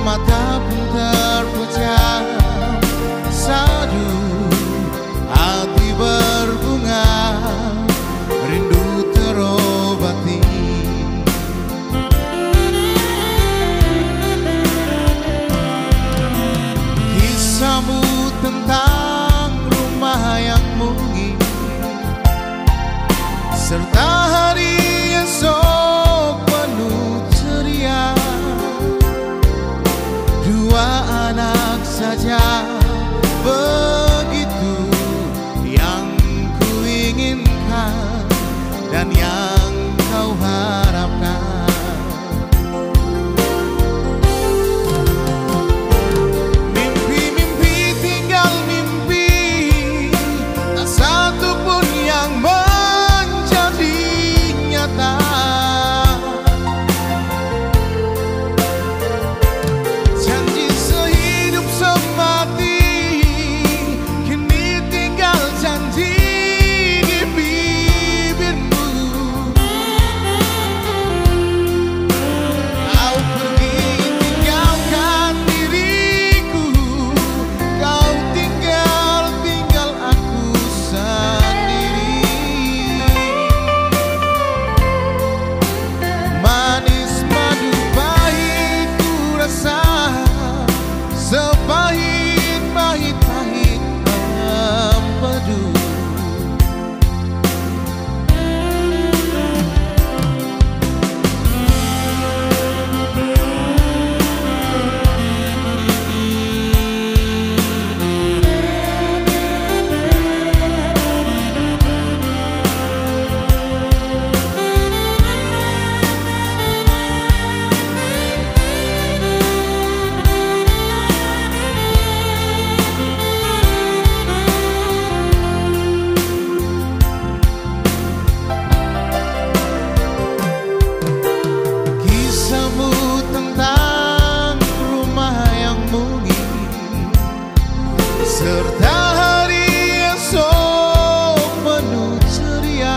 mata pun terpejam, sadu hati berbunga, rindu terobati. Kisahmu tentang rumah yang mungil serta hari esok penuh ceria. Dua anak saja, begitu yang kuinginkan dan yang kau harapkan. Mimpi-mimpi tinggal mimpi, tak satu pun yang menjadi nyata. Janji sehidup semati, kini tinggal janji di bibirmu. Kau pergi tinggalkan diriku, kau tinggal aku sendiri. Manis madu pahit ku rasa, sepahit pahit empedu. Kisahmu tentang rumah yang mungil serta hari esok penuh ceria.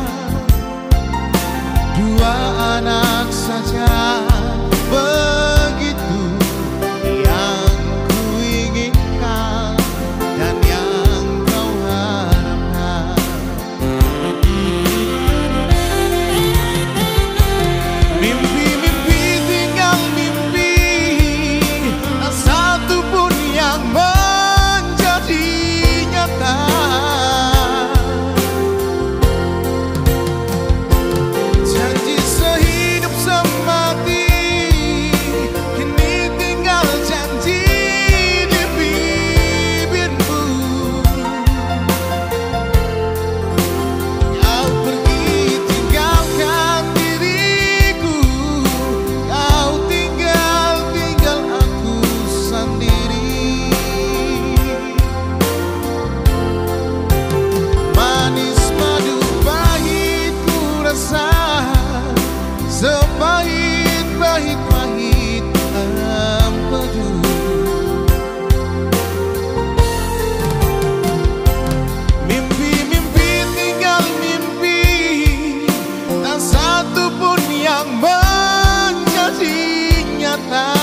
Dua anak saja, begitu yang kuinginkan dan yang kau harapkan. Mimpi-mimpi tinggal mimpi, tak satu pun yang menjadi nyata. Janji sehidup semati, kini tinggal janji di bibirmu. Kau pergi tinggalkan diriku, kau tinggal aku sendiri. Manis madu pahit ku rasa, sepahit pahit empedu. Mimpi-mimpi tinggal mimpi, tak satu pun yang menjadi nyata.